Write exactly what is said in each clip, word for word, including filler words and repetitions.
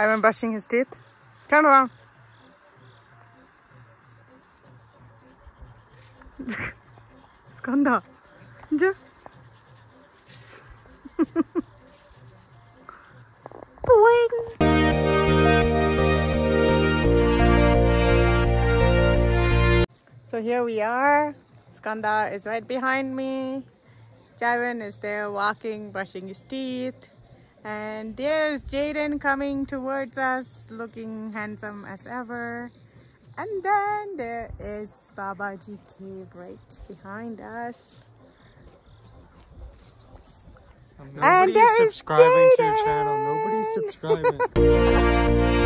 Javin brushing his teeth. Turn around. Skanda. Ja. So here we are. Skanda is right behind me. Javin is there walking, brushing his teeth. And there's Jaden coming towards us, looking handsome as ever. And then there is Babaji Cave right behind us. Nobody's and there is subscribing Jaden. to your channel. Nobody's subscribing.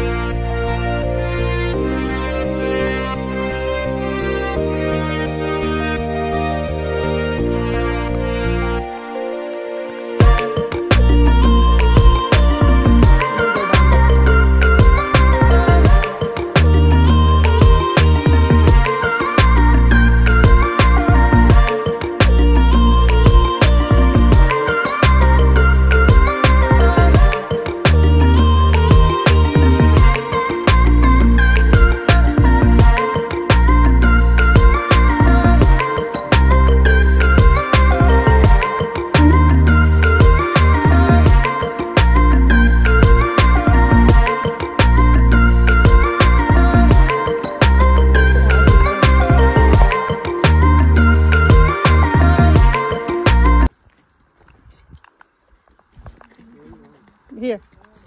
Here.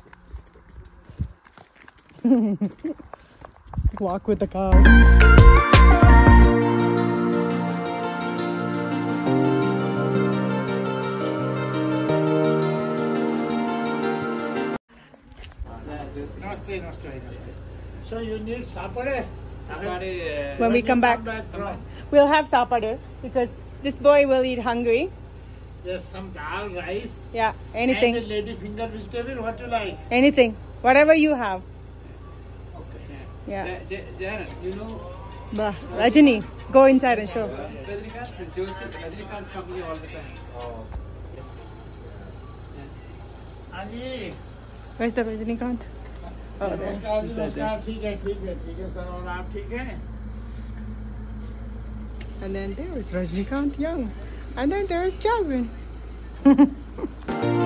Walk with the car. So you need sapade? When we When come you back, come back from, we'll have sapade because this boy will eat hungry. there's some dal, rice, Yeah, anything. and a lady finger vegetable. What you like? Anything. Whatever you have. Okay. Yeah. Janet, you know Bah, Rajini, go inside and show. Rajinikanth and Joshi, Rajinikanth come here all the time. Oh. Anji, Where's the Rajinikanth? Oh, there. नमस्कार जी, नमस्कार, ठीक है, ठीक है, ठीक है sir, और आप ठीक हैं? And then there is Rajinikanth Young. And then there is Javin.